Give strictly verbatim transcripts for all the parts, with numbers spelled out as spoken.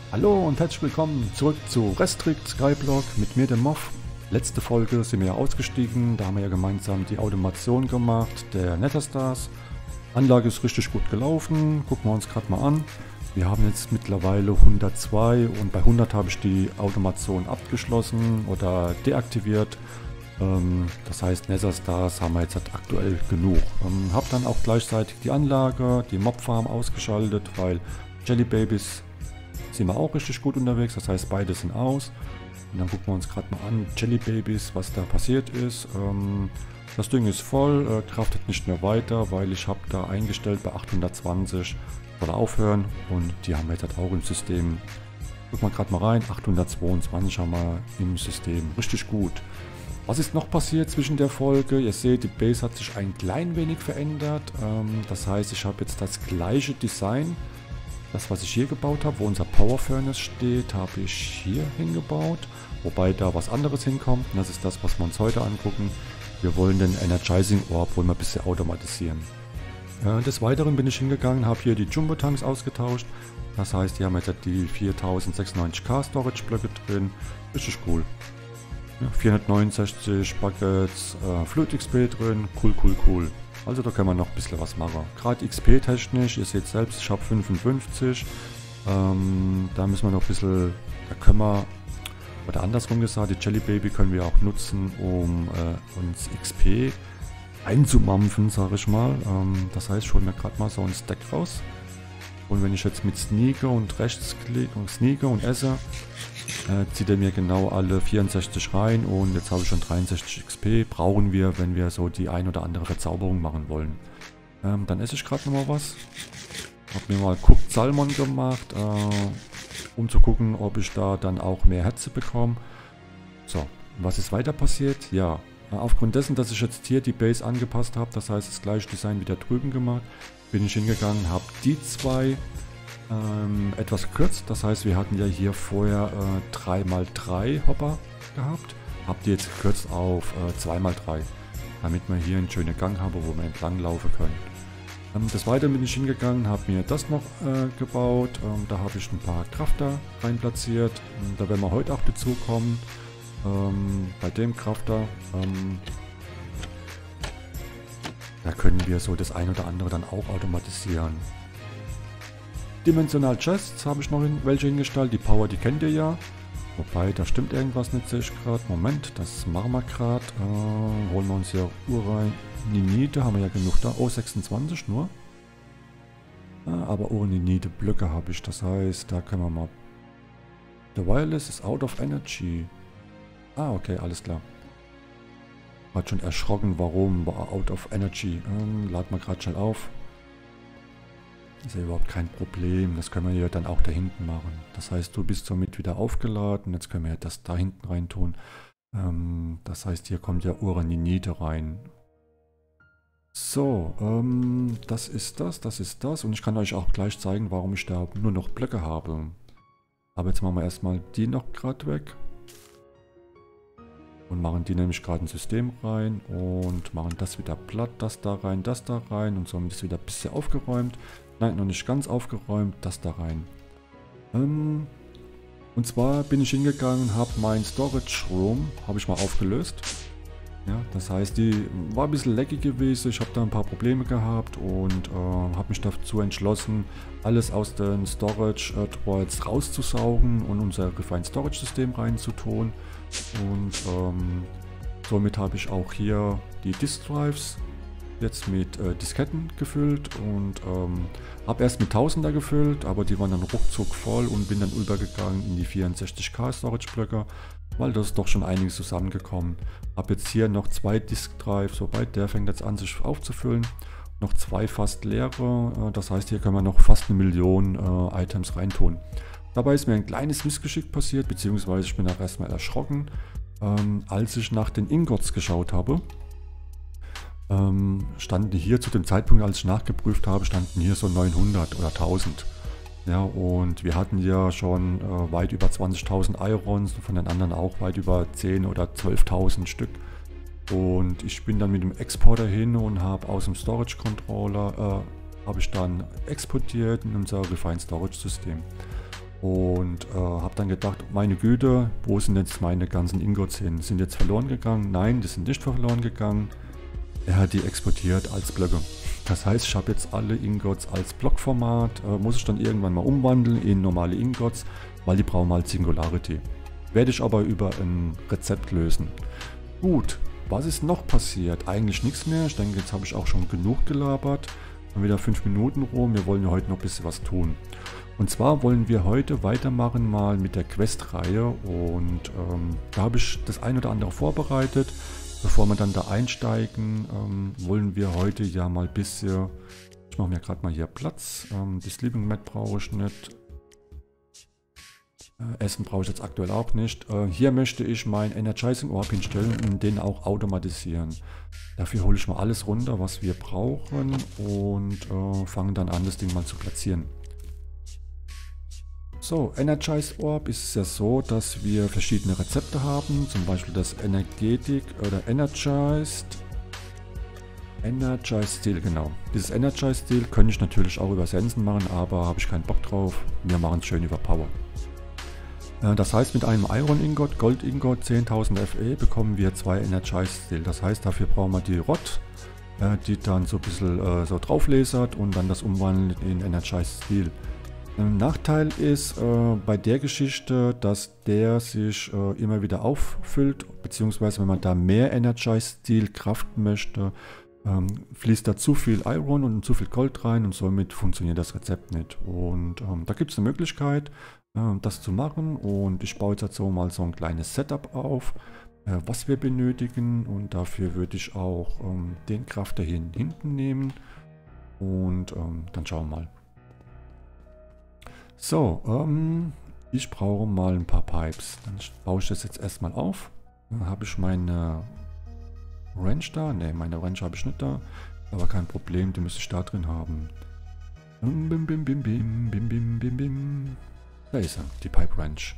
Hallo und herzlich willkommen zurück zu Restrict Skyblock mit mir, dem Moff. Letzte Folge sind wir ja ausgestiegen, da haben wir ja gemeinsam die Automation gemacht der Netherstars. Anlage ist richtig gut gelaufen, gucken wir uns gerade mal an. Wir haben jetzt mittlerweile hundertzwei und bei hundert habe ich die Automation abgeschlossen oder deaktiviert. Ähm, das heißt, Netherstars haben wir jetzt halt aktuell genug. Ähm, habe dann auch gleichzeitig die Anlage, die Mobfarm ausgeschaltet, weil Jellybabys sind wir auch richtig gut unterwegs, das heißt beide sind aus. Und dann gucken wir uns gerade mal an, Jellybabys, was da passiert ist. Ähm, das Ding ist voll, äh, kraftet nicht mehr weiter, weil ich habe da eingestellt bei achthundertzwanzig soll aufhören und die haben wir jetzt halt auch im System. Gucken wir gerade mal rein, achthundertzweiundzwanzig haben wir im System, richtig gut. Was ist noch passiert zwischen der Folge? Ihr seht, die Base hat sich ein klein wenig verändert. Ähm, das heißt, ich habe jetzt das gleiche Design. Das, was ich hier gebaut habe, wo unser Power Furnace steht, habe ich hier hingebaut. Wobei da was anderes hinkommt. Und das ist das, was wir uns heute angucken. Wir wollen den Energizing Orb wollen wir ein bisschen automatisieren. Äh, des Weiteren bin ich hingegangen, habe hier die Jumbo Tanks ausgetauscht. Das heißt, hier haben wir jetzt die viertausendsechsundneunzig K Storage Blöcke drin. Richtig cool. Ja, vierhundertneunundsechzig Buckets, äh, Fluid X P drin. Cool, cool, cool. Also da können wir noch ein bisschen was machen. Gerade X P technisch, ihr seht selbst, ich habe fünfundfünfzig. Ähm, da müssen wir noch ein bisschen, da können wir, oder andersrum gesagt, die Jellybaby können wir auch nutzen, um äh, uns X P einzumampfen, sage ich mal. Ähm, das heißt, ich hole mir gerade mal so einen Stack raus. Und wenn ich jetzt mit Sneaker und Rechtsklick und Sneaker und esse, äh, zieht er mir genau alle vierundsechzig rein und jetzt habe ich schon dreiundsechzig X P. Brauchen wir, wenn wir so die ein oder andere Verzauberung machen wollen. Ähm, dann esse ich gerade nochmal was. Habe mir mal Cooked Salmon gemacht, äh, um zu gucken, ob ich da dann auch mehr Herze bekomme. So, was ist weiter passiert? Ja, äh, aufgrund dessen, dass ich jetzt hier die Base angepasst habe, das heißt das gleiche Design wie da drüben gemacht, bin ich hingegangen, habe die zwei ähm, etwas gekürzt. Das heißt, wir hatten ja hier vorher äh, drei mal drei Hopper gehabt. Habe die jetzt gekürzt auf äh, zwei mal drei, damit wir hier einen schönen Gang haben, wo wir entlang laufen können. Ähm, des Weiteren bin ich hingegangen, habe mir das noch äh, gebaut. Ähm, da habe ich ein paar Crafter rein platziert. Ähm, da werden wir heute auch dazu kommen. Ähm, bei dem Crafter. Ähm, Da können wir so das ein oder andere dann auch automatisieren. Dimensional Chests habe ich noch in welche hingestellt. Die Power, die kennt ihr ja. Wobei, da stimmt irgendwas nicht, sehe ich gerade. Moment, das machen wir gerade. Äh, holen wir uns hier Uraninite, haben wir ja genug da. Oh, sechsundzwanzig nur. Ah, aber Uraninite Blöcke habe ich. Das heißt, da können wir mal... The Wireless is out of energy. Ah, okay, alles klar. Hat schon erschrocken, warum war out of energy. Ähm, laden wir gerade schnell auf. Ist ja überhaupt kein Problem. Das können wir ja dann auch da hinten machen. Das heißt, du bist somit wieder aufgeladen. Jetzt können wir ja das da hinten rein tun. Ähm, das heißt, hier kommt ja Uraninite rein. So, ähm, das ist das, das ist das. Und ich kann euch auch gleich zeigen, warum ich da nur noch Blöcke habe. Aber jetzt machen wir erstmal die noch gerade weg. Und machen die nämlich gerade ins System rein und machen das wieder platt, das da rein, das da rein und somit ist wieder ein bisschen aufgeräumt. Nein, noch nicht ganz aufgeräumt, das da rein. Ähm, und zwar bin ich hingegangen, habe mein Storage Room, habe ich mal aufgelöst. Ja, das heißt, die war ein bisschen laggy gewesen, ich habe da ein paar Probleme gehabt und äh, habe mich dazu entschlossen, alles aus dem Storage äh, Droids rauszusaugen und unser Refined Storage System reinzutun. Und ähm, somit habe ich auch hier die Disk Drives jetzt mit äh, Disketten gefüllt und ähm, habe erst mit tausender gefüllt, aber die waren dann ruckzuck voll und bin dann übergegangen in die vierundsechzig K Storage Blöcke, weil das ist doch schon einiges zusammengekommen. Habe jetzt hier noch zwei Disk Drives, soweit der fängt jetzt an sich aufzufüllen, noch zwei fast leere, äh, das heißt hier können wir noch fast eine Million äh, Items reintun. Dabei ist mir ein kleines Missgeschick passiert, beziehungsweise ich bin auch erstmal erschrocken, ähm, als ich nach den Ingots geschaut habe. Ähm, standen hier zu dem Zeitpunkt, als ich nachgeprüft habe, standen hier so neunhundert oder tausend. Ja, und wir hatten ja schon äh, weit über zwanzigtausend Irons und von den anderen auch weit über zehntausend oder zwölftausend Stück. Und ich bin dann mit dem Exporter hin und habe aus dem Storage Controller, äh, habe ich dann exportiert in unser Refined Storage System. Und äh, habe dann gedacht, meine Güte, wo sind jetzt meine ganzen Ingots hin? Sind jetzt verloren gegangen? Nein, die sind nicht verloren gegangen. Er hat die exportiert als Blöcke. Das heißt, ich habe jetzt alle Ingots als Blockformat, äh, muss ich dann irgendwann mal umwandeln in normale Ingots, weil die brauchen halt Singularity. Werde ich aber über ein Rezept lösen. Gut, was ist noch passiert? Eigentlich nichts mehr. Ich denke, jetzt habe ich auch schon genug gelabert. Dann wieder fünf Minuten rum. Wir wollen ja heute noch ein bisschen was tun. Und zwar wollen wir heute weitermachen mal mit der Quest-Reihe. Und ähm, da habe ich das ein oder andere vorbereitet. Bevor wir dann da einsteigen, ähm, wollen wir heute ja mal ein bisschen... Ich mache mir gerade mal hier Platz. Ähm, die Sleeping Mat brauche ich nicht. Äh, Essen brauche ich jetzt aktuell auch nicht. Äh, hier möchte ich mein Energizing Orb hinstellen und den auch automatisieren. Dafür hole ich mal alles runter, was wir brauchen und äh, fange dann an, das Ding mal zu platzieren. So, Energized Orb ist es ja so, dass wir verschiedene Rezepte haben, zum Beispiel das Energetic oder Energized. Energized Steel, genau. Dieses Energized Steel könnte ich natürlich auch über Sensen machen, aber habe ich keinen Bock drauf. Wir machen es schön über Power. Äh, das heißt, mit einem Iron Ingot, Gold Ingot, zehntausend F E bekommen wir zwei Energized Steel. Das heißt, dafür brauchen wir die Rot, äh, die dann so ein bisschen äh, so drauf lasert und dann das umwandeln in Energized Steel. Ein Nachteil ist äh, bei der Geschichte, dass der sich äh, immer wieder auffüllt, beziehungsweise wenn man da mehr Energized Steel craften möchte, ähm, fließt da zu viel Iron und zu viel Gold rein und somit funktioniert das Rezept nicht. Und ähm, da gibt es eine Möglichkeit, äh, das zu machen, und ich baue jetzt so mal so ein kleines Setup auf, äh, was wir benötigen, und dafür würde ich auch ähm, den Crafter hier hinten nehmen und ähm, dann schauen wir mal. So, ähm, ich brauche mal ein paar Pipes. Dann baue ich das jetzt erstmal auf. Dann habe ich meine Wrench da. Ne, meine Wrench habe ich nicht da. Aber kein Problem, die müsste ich da drin haben. Bim, bim, bim, bim, bim, bim, bim, bim. Da ist er, die Pipe Wrench.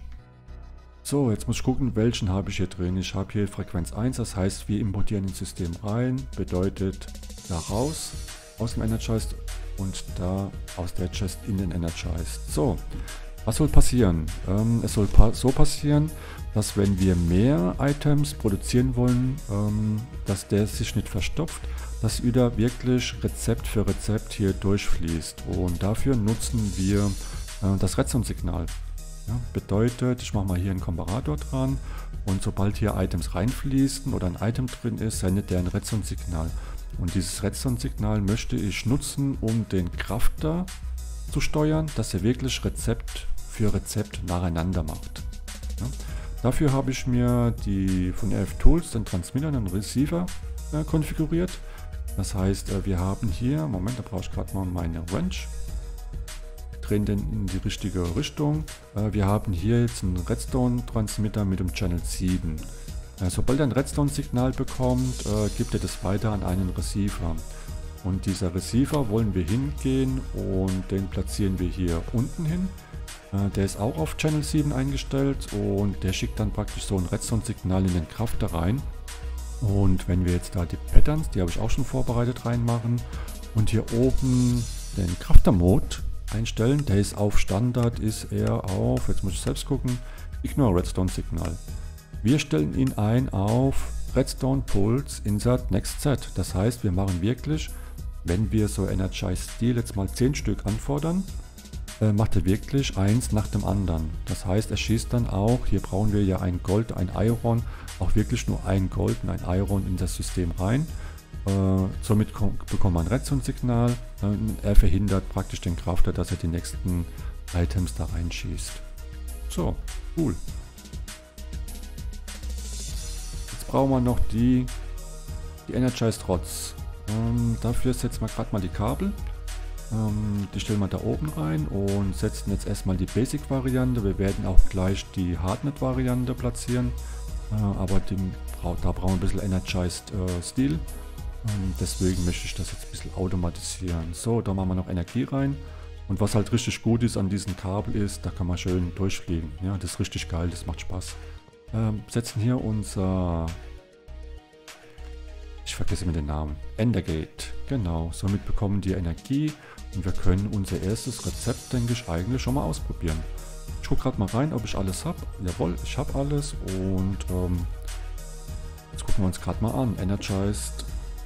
So, jetzt muss ich gucken, welchen habe ich hier drin. Ich habe hier Frequenz eins, das heißt, wir importieren ins System rein. Bedeutet, da raus, aus dem Energized, und da aus der Chest in den Energized. So, was soll passieren? Ähm, es soll pa so passieren, dass wenn wir mehr Items produzieren wollen, ähm, dass der sich nicht verstopft, dass wieder wirklich Rezept für Rezept hier durchfließt. Und dafür nutzen wir äh, das Redstone-Signal. Ja, bedeutet, ich mache mal hier einen Komparator dran, und sobald hier Items reinfließen oder ein Item drin ist, sendet der ein Redstone-Signal. Und dieses Redstone-Signal möchte ich nutzen, um den Crafter zu steuern, dass er wirklich Rezept für Rezept nacheinander macht. Ja. Dafür habe ich mir die von R F Tools, den Transmitter und den Receiver äh, konfiguriert. Das heißt, äh, wir haben hier, Moment, da brauche ich gerade mal meine Wrench, drehen den in die richtige Richtung. Äh, wir haben hier jetzt einen Redstone-Transmitter mit dem Channel sieben. Sobald er ein Redstone-Signal bekommt, äh, gibt er das weiter an einen Receiver. Und dieser Receiver wollen wir hingehen und den platzieren wir hier unten hin. Äh, der ist auch auf Channel sieben eingestellt, und der schickt dann praktisch so ein Redstone-Signal in den Crafter rein. Und wenn wir jetzt da die Patterns, die habe ich auch schon vorbereitet, reinmachen und hier oben den Crafter-Mode einstellen, der ist auf Standard, ist er auf, jetzt muss ich selbst gucken, Ignore Redstone-Signal. Wir stellen ihn ein auf Redstone Pulse Insert Next Set. Das heißt, wir machen wirklich, wenn wir so Energized Steel jetzt mal zehn Stück anfordern, äh, macht er wirklich eins nach dem anderen. Das heißt, er schießt dann auch, hier brauchen wir ja ein Gold, ein Iron, auch wirklich nur ein Gold und ein Iron in das System rein. Äh, somit bekommt man ein Redstone-Signal. Äh, er verhindert praktisch den Crafter, dass er die nächsten Items da reinschießt. So, cool. Brauchen wir noch die, die Energized Rods. Ähm, dafür setzen wir gerade mal die Kabel. Ähm, die stellen wir da oben rein und setzen jetzt erstmal die Basic-Variante. Wir werden auch gleich die Hardnet-Variante platzieren. Äh, aber die, da brauchen wir ein bisschen Energized äh, Steel. Ähm, deswegen möchte ich das jetzt ein bisschen automatisieren. So, da machen wir noch Energie rein. Und was halt richtig gut ist an diesem Kabel ist, da kann man schön durchfliegen. Ja, das ist richtig geil, das macht Spaß. Ähm, setzen hier unser, ich vergesse mir den Namen, Endergate. Genau, somit bekommen die Energie und wir können unser erstes Rezept, denke ich, eigentlich schon mal ausprobieren. gucke gerade mal rein, ob ich alles habe. Jawohl, ich habe alles. Und ähm, jetzt gucken wir uns gerade mal an. Energized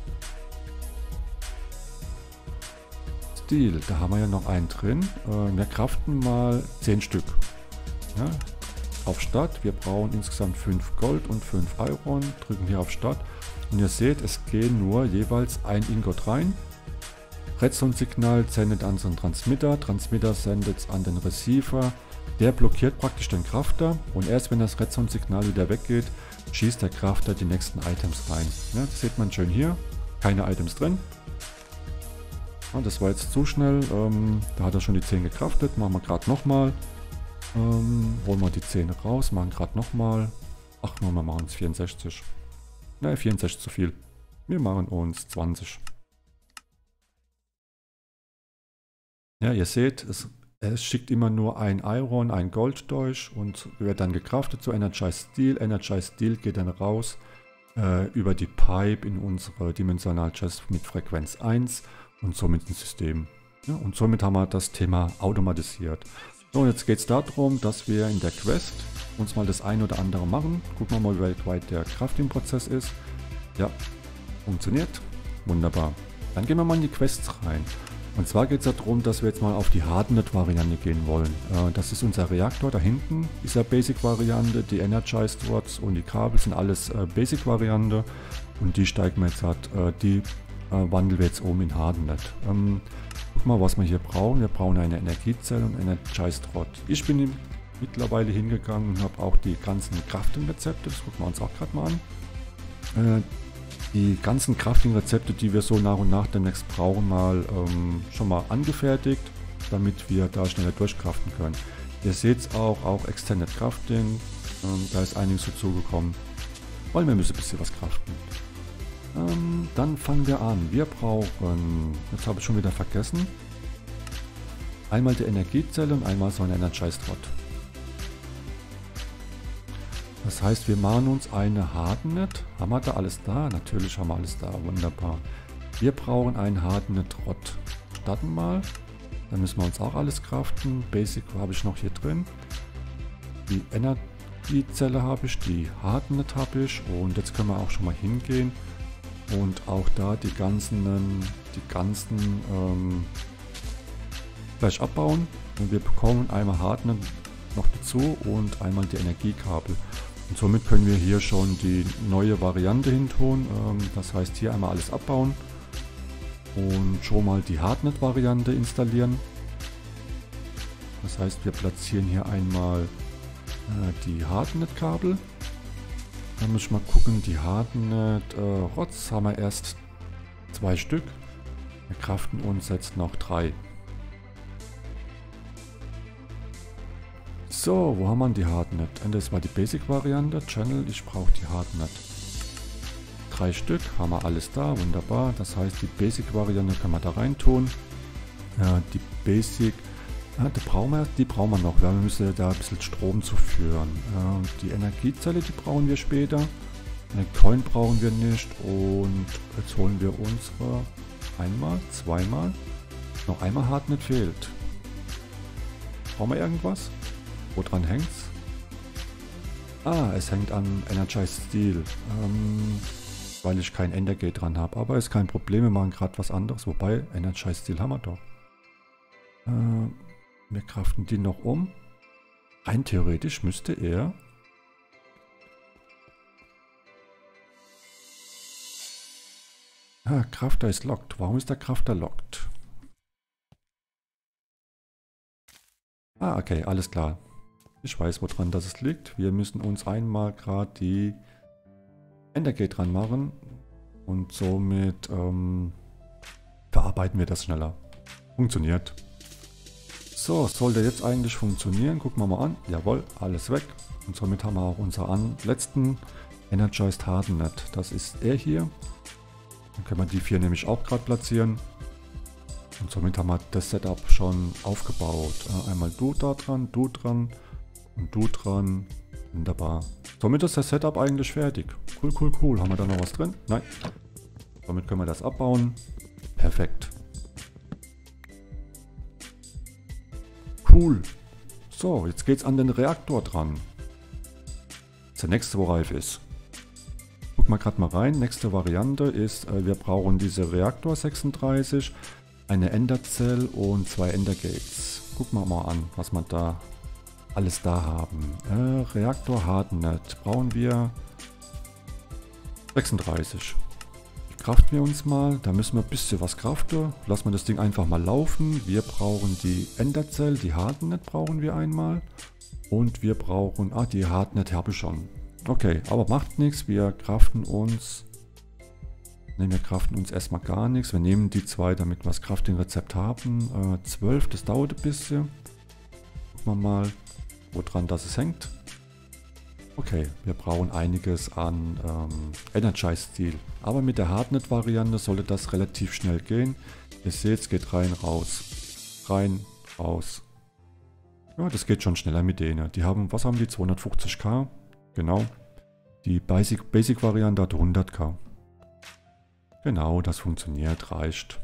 Steel. Da haben wir ja noch einen drin. Äh, wir craften mal zehn Stück. Ja, auf Start. Wir brauchen insgesamt fünf Gold und fünf Iron. Drücken hier auf Start. Und ihr seht, es gehen nur jeweils ein Ingot rein. Redstone-Signal sendet an so einen Transmitter. Transmitter sendet es an den Receiver. Der blockiert praktisch den Crafter. Und erst wenn das Redstone-Signal wieder weggeht, schießt der Crafter die nächsten Items rein. Ja, das sieht man schön hier. Keine Items drin. Ja, das war jetzt zu schnell. Ähm, da hat er schon die zehn gecraftet. Machen wir gerade nochmal. Ähm, holen wir die zehn raus. Machen gerade nochmal. Ach, wir machen uns vierundsechzig. Ne, vierundsechzig zu viel. Wir machen uns zwanzig. Ja, ihr seht, es, es schickt immer nur ein Iron, ein Gold durch und wird dann gecraftet zu Energized Steel. Energized Steel geht dann raus äh, über die Pipe in unsere Dimensional Chest mit Frequenz eins und somit ins System. Ja, und somit haben wir das Thema automatisiert. So, und jetzt geht es darum, dass wir in der Quest uns mal das ein oder andere machen. Gucken wir mal, wie weltweit der Crafting-Prozess ist. Ja, funktioniert. Wunderbar. Dann gehen wir mal in die Quests rein. Und zwar geht es darum, dass wir jetzt mal auf die Hardened-Variante gehen wollen. Äh, das ist unser Reaktor da hinten, dieser Basic-Variante. Die Energized Rods und die Kabel sind alles äh, Basic-Variante. Und die steigen wir jetzt halt, äh, die äh, wandeln wir jetzt um in Hardened. Ähm, guck mal, was wir hier brauchen. Wir brauchen eine Energiezelle und Energized Rod. Ich bin mittlerweile hingegangen und habe auch die ganzen Crafting-Rezepte, das gucken wir uns auch gerade mal an. Äh, Die ganzen Crafting-Rezepte, die wir so nach und nach demnächst brauchen, mal ähm, schon mal angefertigt, damit wir da schneller durchkraften können. Ihr seht es auch, auch Extended Crafting, ähm, da ist einiges dazugekommen, weil wir müssen ein bisschen was craften. Ähm, dann fangen wir an. Wir brauchen, jetzt habe ich schon wieder vergessen, einmal die Energiezelle und einmal so ein Energized Rod. Das heißt, wir machen uns eine Hardened. Haben wir da alles da? Natürlich haben wir alles da. Wunderbar. Wir brauchen einen Hardened Rod. Starten mal. Dann müssen wir uns auch alles craften. Basic habe ich noch hier drin. Die Energiezelle habe ich. Die Hardened habe ich. Und jetzt können wir auch schon mal hingehen. Und auch da die ganzen, die ganzen ähm, gleich abbauen. Und wir bekommen einmal Hardened noch dazu und einmal die Energiekabel. Und somit können wir hier schon die neue Variante hin tun. Ähm, das heißt, hier einmal alles abbauen und schon mal die Hardened Variante installieren. Das heißt, wir platzieren hier einmal äh, die Hardened Kabel. Dann muss ich mal gucken, die Hardened äh, Rods haben wir erst zwei Stück. Wir craften uns jetzt noch drei. So, wo haben wir die Hardened? Das war die Basic-Variante. Channel, ich brauche die Hardened. Drei Stück, haben wir alles da, wunderbar. Das heißt, die Basic-Variante können wir da rein tun. Ja, die Basic, ja, die, brauchen wir, die brauchen wir noch, weil wir müssen da ein bisschen Strom zuführen. Ja, die Energiezelle, die brauchen wir später. Eine Coin brauchen wir nicht. Und jetzt holen wir unsere einmal, zweimal. Noch einmal Hardened fehlt. Brauchen wir irgendwas? Woran hängt's? Ah, es hängt an Energized Steel, ähm, weil ich kein Endergate dran habe. Aber ist kein Problem, wir machen gerade was anderes. Wobei, Energized Steel haben wir doch. Äh, wir craften die noch um. Rein theoretisch müsste er... Ah, Crafter ist locked. Warum ist der Crafter locked? Ah, okay, alles klar. Ich weiß, woran das es liegt. Wir müssen uns einmal gerade die Endergate dran machen und somit ähm, verarbeiten wir das schneller. Funktioniert. So, sollte jetzt eigentlich funktionieren. Gucken wir mal an. Jawohl, alles weg. Und somit haben wir auch unseren letzten Energized Hardened. Das ist er hier. Dann können wir die vier nämlich auch gerade platzieren. Und somit haben wir das Setup schon aufgebaut. Äh, einmal du da dran, du dran und du dran. Wunderbar. Somit ist das Setup eigentlich fertig. Cool, cool, cool. Haben wir da noch was drin? Nein. Somit können wir das abbauen. Perfekt. Cool. So, jetzt geht's an den Reaktor dran. Das ist der nächste, wo reif ist. Guck mal gerade mal rein. Nächste Variante ist, äh, wir brauchen diese Reaktor sechsunddreißig, eine Enderzell und zwei Endergates. Gucken wir mal an, was wir da alles da haben. Äh, Reaktor Hardnet brauchen wir sechsunddreißig. Craften wir uns mal. Da müssen wir ein bisschen was craften. Lassen wir das Ding einfach mal laufen. Wir brauchen die Enderzell, die Hardnet brauchen wir einmal. Und wir brauchen, ah, die Hardnet habe ich schon. Okay, aber macht nichts. Wir craften uns, ne, wir craften uns erstmal gar nichts. Wir nehmen die zwei, damit wir das Crafting-Rezept haben. Äh, zwölf, das dauert ein bisschen. Gucken wir mal, woran das es hängt. Okay, wir brauchen einiges an ähm, Energize Steel. Aber mit der Hardnet-Variante sollte das relativ schnell gehen. Ihr seht, es geht rein, raus. Rein, raus. Ja, das geht schon schneller mit denen. Die haben, was haben die? zweihundertfünfzig K? Genau. Die Basic, Basic Variante hat hundert K. Genau, das funktioniert, reicht.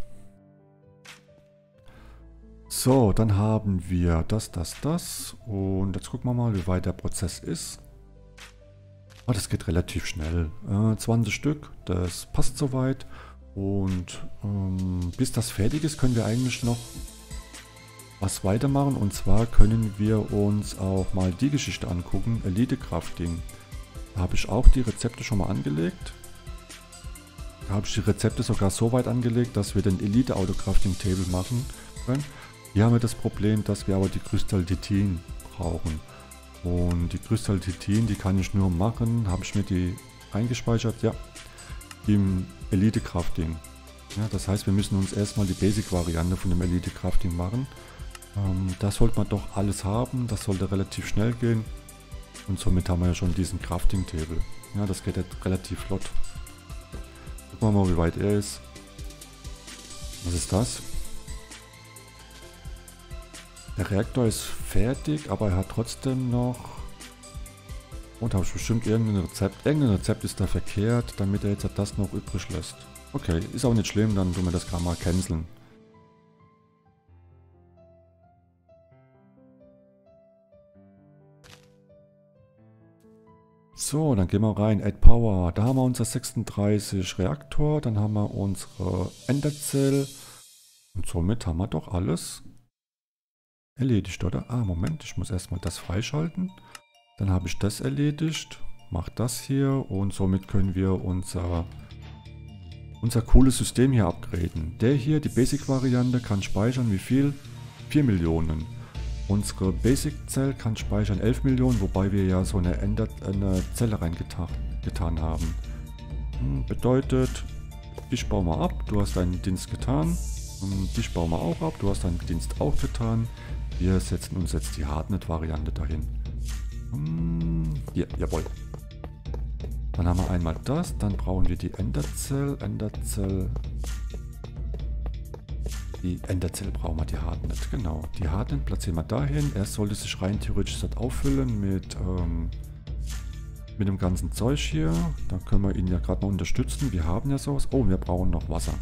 So, dann haben wir das, das, das. Und jetzt gucken wir mal, wie weit der Prozess ist. Ah, das geht relativ schnell. Äh, zwanzig Stück, das passt soweit. Und ähm, bis das fertig ist, können wir eigentlich noch was weitermachen. Und zwar können wir uns auch mal die Geschichte angucken, Elite Crafting. Da habe ich auch die Rezepte schon mal angelegt. Da habe ich die Rezepte sogar so weit angelegt, dass wir den Elite Auto Crafting Table machen können. Hier haben wir das Problem, dass wir aber die Krystallitin brauchen. Und die Krystallitin, die kann ich nur machen, habe ich mir die eingespeichert, ja, im Elite Crafting. Ja, das heißt, wir müssen uns erstmal die Basic-Variante von dem Elite Crafting machen. Ähm, das sollte man doch alles haben, das sollte relativ schnell gehen. Und somit haben wir ja schon diesen Crafting-Table. Ja, das geht jetzt relativ flott. Gucken wir mal, wie weit er ist. Was ist das? Der Reaktor ist fertig, aber er hat trotzdem noch... Und habe ich bestimmt irgendein Rezept. Irgendein Rezept ist da verkehrt, damit er jetzt das noch übrig lässt. Okay, ist auch nicht schlimm, dann tun wir das gerade mal canceln. So, dann gehen wir rein. Add Power. Da haben wir unser sechsunddreißig Reaktor, dann haben wir unsere Enderzell. Und somit haben wir doch alles erledigt, oder? Ah, Moment, ich muss erstmal das freischalten. Dann habe ich das erledigt. Mach das hier und somit können wir unser, unser cooles System hier upgraden. Der hier, die Basic-Variante, kann speichern wie viel? vier Millionen. Unsere Basic-Zell kann speichern elf Millionen, wobei wir ja so eine, Ender eine Zelle reingetan getan haben. Hm, bedeutet, ich baue mal ab, du hast deinen Dienst getan. Und dich bauen wir auch ab, du hast deinen Dienst auch getan. Wir setzen uns jetzt die Hardnet-Variante dahin. Hm, hier, jawohl. Dann haben wir einmal das, dann brauchen wir die Enderzell, Enderzell. Die Enderzell brauchen wir, die Hardnet, genau. Die Hardnet platzieren wir dahin. Erst sollte sich rein theoretisch das auffüllen mit, ähm, mit dem ganzen Zeug hier. Da können wir ihn ja gerade noch unterstützen. Wir haben ja sowas. Oh, wir brauchen noch Wasser.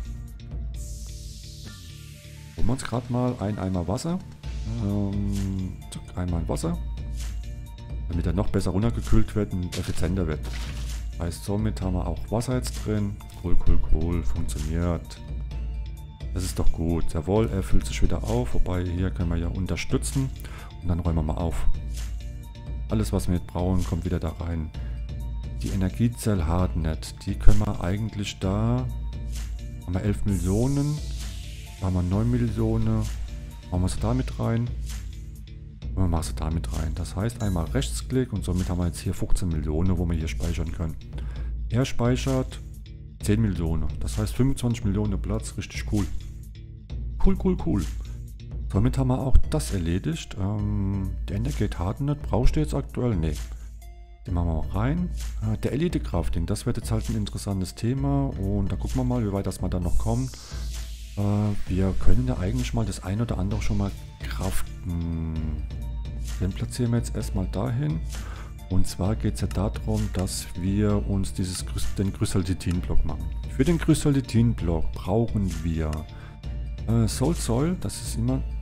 Holen wir uns gerade mal ein Eimer Wasser. Ähm, einmal Wasser. Damit er noch besser runtergekühlt wird und effizienter wird. Heißt, somit haben wir auch Wasser jetzt drin. Cool, cool, cool. Funktioniert. Das ist doch gut. Jawohl, er füllt sich wieder auf. Wobei, hier können wir ja unterstützen. Und dann räumen wir mal auf. Alles, was wir jetzt brauchen, kommt wieder da rein. Die Energiezell Hardnet. Die können wir eigentlich da... Haben wir elf Millionen. Da haben wir neun Millionen. Machen wir sie da mit rein. Und wir machen sie da mit rein. Das heißt, einmal Rechtsklick und somit haben wir jetzt hier fünfzehn Millionen, wo wir hier speichern können. Er speichert zehn Millionen. Das heißt fünfundzwanzig Millionen Platz. Richtig cool. Cool, cool, cool. Somit haben wir auch das erledigt. Ähm, der Endergate Hardnet brauchst du jetzt aktuell? Nee. Den machen wir auch rein. Äh, der Elite Crafting, das wird jetzt halt ein interessantes Thema. Und da gucken wir mal, wie weit das mal dann noch kommt. Äh, wir können ja eigentlich mal das ein oder andere schon mal craften. Den platzieren wir jetzt erstmal dahin. Und zwar geht es ja darum, dass wir uns dieses, den Krystallitin-Block machen. Für den Krystallitin-Block brauchen wir äh, Soul Soil, das ist immer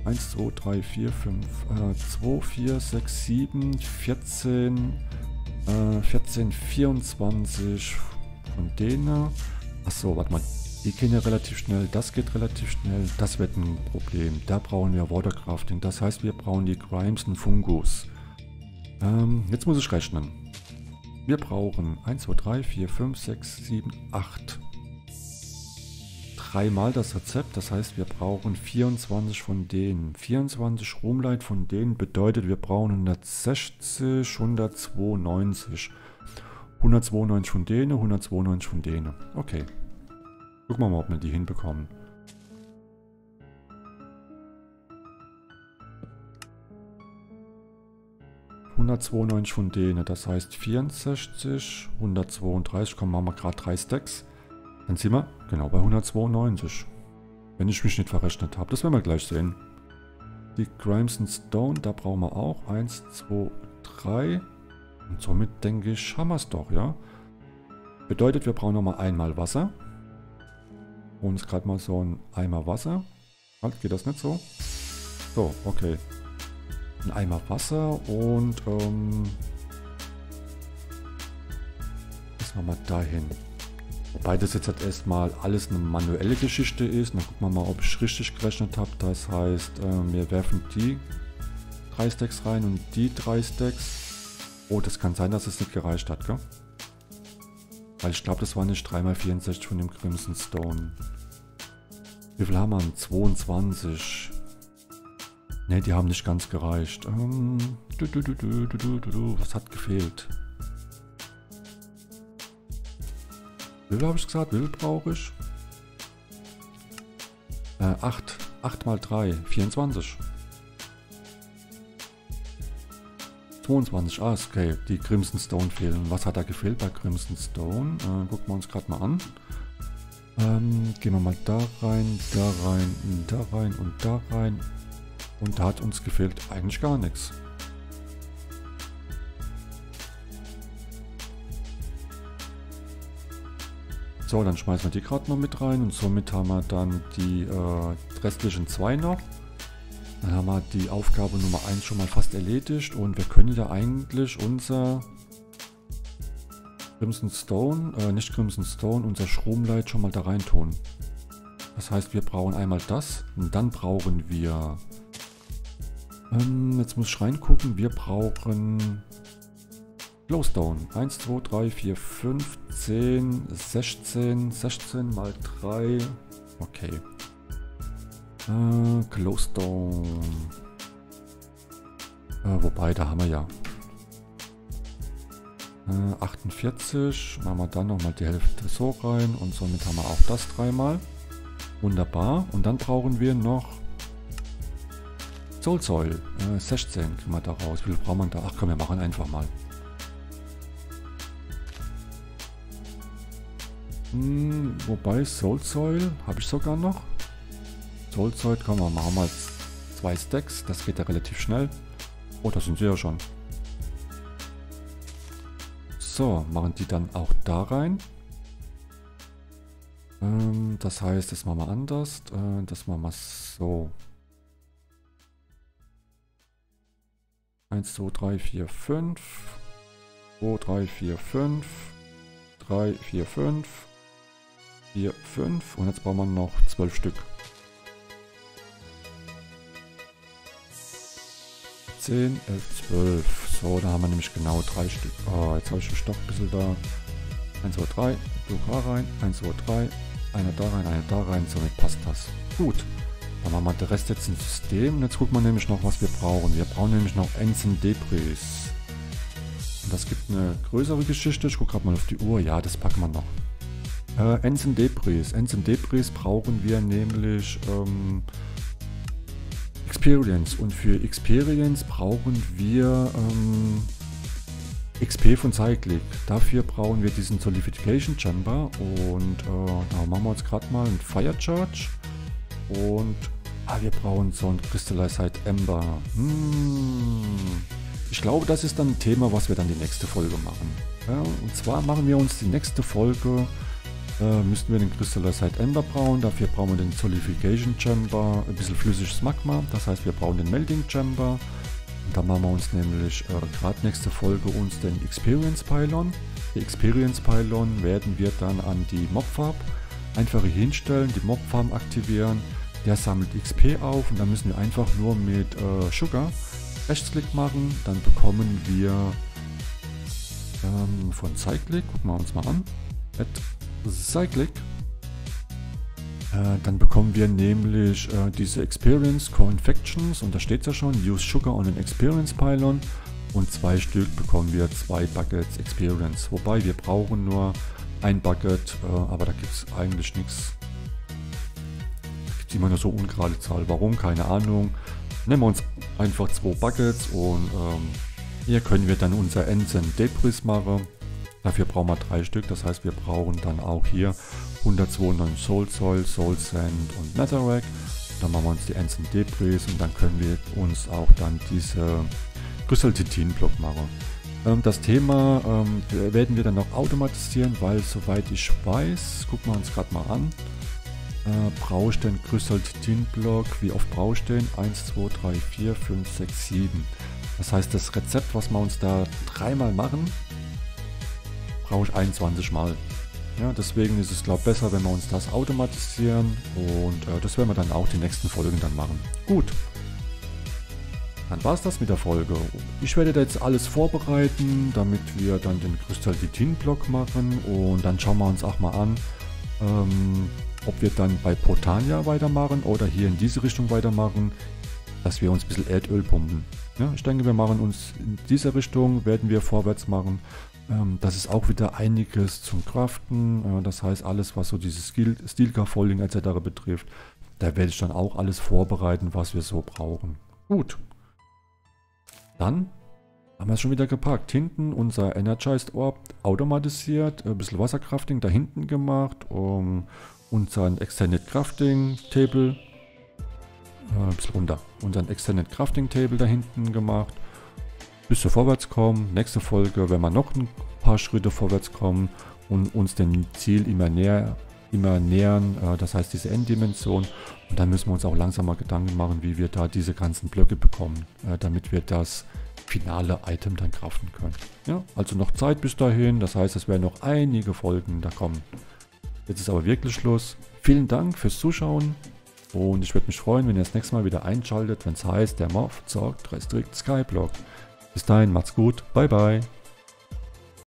eins, zwei, drei, vier, fünf, äh, zwei, vier, sechs, sieben, vierzehn, äh, vierzehn, vierundzwanzig von denen. Achso, warte mal, die gehen ja relativ schnell, das geht relativ schnell, das wird ein Problem. Da brauchen wir Watercrafting, das heißt, wir brauchen die Grimes und Fungus. Ähm, jetzt muss ich rechnen. Wir brauchen eins, zwei, drei, vier, fünf, sechs, sieben, acht. Dreimal das Rezept, das heißt, wir brauchen vierundzwanzig von denen. vierundzwanzig Rumleit von denen bedeutet, wir brauchen hundertsechzig, hundertzweiundneunzig. hundertzweiundneunzig von denen, hundertzweiundneunzig von denen. Okay. Gucken wir mal, ob wir die hinbekommen. hundertzweiundneunzig von denen, das heißt vierundsechzig, hundertzweiunddreißig, komm, machen wir gerade drei Stacks. Dann sind wir genau bei hundertzweiundneunzig. Wenn ich mich nicht verrechnet habe, das werden wir gleich sehen. Die Grimes and Stone, da brauchen wir auch eins, zwei, drei. Und somit denke ich, haben wir es doch, ja. Bedeutet, wir brauchen nochmal einmal Wasser. Und uns gerade mal so ein Eimer Wasser. Halt, geht das nicht so? So, okay. Ein Eimer Wasser und ähm, das machen wir dahin. Wobei das jetzt halt erstmal alles eine manuelle Geschichte ist. Dann gucken wir mal, ob ich richtig gerechnet habe. Das heißt, äh, wir werfen die drei Stacks rein und die drei Stacks. Oh, das kann sein, dass es nicht gereicht hat, gell? Weil ich glaube, das war nicht drei mal vierundsechzig von dem Crimson Stone. Wie viel haben wir? zweiundzwanzig. Ne, die haben nicht ganz gereicht. Ähm, du, du, du, du, du, du, du. Was hat gefehlt? Wie viel habe ich gesagt? Wie viel brauche ich? Äh, acht. acht mal drei. vierundzwanzig. zweiundzwanzig. Ah, okay. Die Crimson Stone fehlen. Was hat da gefehlt bei Crimson Stone? Äh, gucken wir uns gerade mal an. Ähm, gehen wir mal da rein, da rein, da rein und da rein. Und da hat uns gefehlt eigentlich gar nichts. So, dann schmeißen wir die gerade noch mit rein und somit haben wir dann die äh, restlichen zwei noch. Dann haben wir die Aufgabe Nummer eins schon mal fast erledigt und wir können ja eigentlich unser Crimson Stone, äh, nicht Crimson Stone, unser Stromleit schon mal da rein tun. Das heißt, wir brauchen einmal das und dann brauchen wir, ähm, jetzt muss ich reingucken, wir brauchen Glowstone. eins, zwei, drei, vier, fünf, zehn, sechzehn, sechzehn mal drei, okay. Äh, Glowstone. Äh, wobei, da haben wir ja äh, achtundvierzig. Machen wir dann nochmal die Hälfte so rein und somit haben wir auch das dreimal. Wunderbar. Und dann brauchen wir noch Soul Soil. Äh, sechzehn kriegen wir da raus. Wie viel brauchen wir da? Ach komm, wir machen einfach mal. Hm, wobei Soul Soil habe ich sogar noch. Soul Soil können wir machen mal zwei Stacks. Das geht ja relativ schnell. Oh, da sind sie ja schon. So, machen die dann auch da rein. Ähm, das heißt, das machen wir anders. Äh, das machen wir so. eins, zwei, drei, vier, fünf. zwei, drei, vier, fünf. drei, vier, fünf. vier, fünf. Und jetzt brauchen wir noch zwölf Stück. zehn, elf, zwölf. So, da haben wir nämlich genau drei Stück. Oh, jetzt habe ich den Stock ein bisschen da. eins, zwei, drei. Du da rein. eins, zwei, drei. Einer da rein, einer da rein. Somit passt das. Gut. Dann machen wir den Rest jetzt ins System. Und jetzt gucken wir nämlich noch, was wir brauchen. Wir brauchen nämlich noch Ancient Debris. Und das gibt eine größere Geschichte. Ich gucke gerade mal auf die Uhr. Ja, das packen wir noch. Äh, Ancient Debris. Ancient Debris brauchen wir nämlich ähm, Experience. Und für Experience brauchen wir ähm, X P von Cyclic. Dafür brauchen wir diesen Solidification Chamber. Und äh, da machen wir jetzt gerade mal einen Fire Charge. Und ah, wir brauchen so ein Crystallized Ember. Hm. Ich glaube, das ist dann ein Thema, was wir dann die nächste Folge machen. Ja, und zwar machen wir uns die nächste Folge äh, müssten wir den Crystallized Ember brauen. Dafür brauchen wir den Solidification Chamber, ein bisschen flüssiges Magma. Das heißt, wir brauchen den Melting Chamber. Und da machen wir uns nämlich äh, gerade nächste Folge uns den Experience Pylon. Die Experience Pylon werden wir dann an die Mobfarm einfach hier hinstellen, die Mobfarm aktivieren. Der sammelt X P auf und dann müssen wir einfach nur mit äh, Sugar Rechtsklick machen. Dann bekommen wir ähm, von Cyclic, gucken wir uns mal an, at Cyclic. Äh, dann bekommen wir nämlich äh, diese Experience Co-Infections und da steht ja schon, use Sugar on an Experience Pylon. Und zwei Stück bekommen wir zwei Buckets Experience. Wobei wir brauchen nur ein Bucket, äh, aber da gibt es eigentlich nichts. Da gibt es immer nur so ungerade Zahl. Warum? Keine Ahnung. Nehmen wir uns einfach zwei Buckets und ähm, hier können wir dann unser Ancient Debris machen. Dafür brauchen wir drei Stück. Das heißt, wir brauchen dann auch hier hundertzweiundneunzig Soul Soil, Soul Sand und Netherrack. Dann machen wir uns die Ancient Debris und dann können wir uns auch dann diese Crystal-Titin-Block machen. Ähm, das Thema ähm, werden wir dann noch automatisieren, weil soweit ich weiß, gucken wir uns gerade mal an, äh, brauche ich den Crystal-Titin-Block, wie oft brauche ich den? eins, zwei, drei, vier, fünf, sechs, sieben. Das heißt, das Rezept, was wir uns da dreimal machen, brauche ich einundzwanzig Mal. Ja, deswegen ist es, glaube ich, besser, wenn wir uns das automatisieren und äh, das werden wir dann auch die nächsten Folgen dann machen. Gut. Dann war es das mit der Folge. Ich werde da jetzt alles vorbereiten, damit wir dann den Crystal-Titin-Block machen und dann schauen wir uns auch mal an, ähm, ob wir dann bei Botania weitermachen oder hier in diese Richtung weitermachen, dass wir uns ein bisschen Erdöl pumpen. Ja, ich denke, wir machen uns in dieser Richtung, werden wir vorwärts machen. Ähm, das ist auch wieder einiges zum Craften, äh, das heißt alles, was so dieses Steel-Scaffolding et cetera betrifft, da werde ich dann auch alles vorbereiten, was wir so brauchen. Gut. Dann haben wir es schon wieder gepackt. Hinten unser Energized Orb automatisiert, ein bisschen Wassercrafting da hinten gemacht, um unseren Extended Crafting Table, äh, ein bisschen runter, unseren Extended Crafting Table da hinten gemacht. Bis wir vorwärts kommen. Nächste Folge, wenn wir noch ein paar Schritte vorwärts kommen und uns dem Ziel immer näher immer nähern, äh, das heißt diese Enddimension. Und dann müssen wir uns auch langsam mal Gedanken machen, wie wir da diese ganzen Blöcke bekommen, äh, damit wir das finale Item dann craften können. Ja, also noch Zeit bis dahin, das heißt, es werden noch einige Folgen da kommen. Jetzt ist aber wirklich Schluss. Vielen Dank fürs Zuschauen und ich würde mich freuen, wenn ihr das nächste Mal wieder einschaltet, wenn es heißt, der Morph zockt Restrict Skyblock. Bis dahin, macht's gut, bye bye.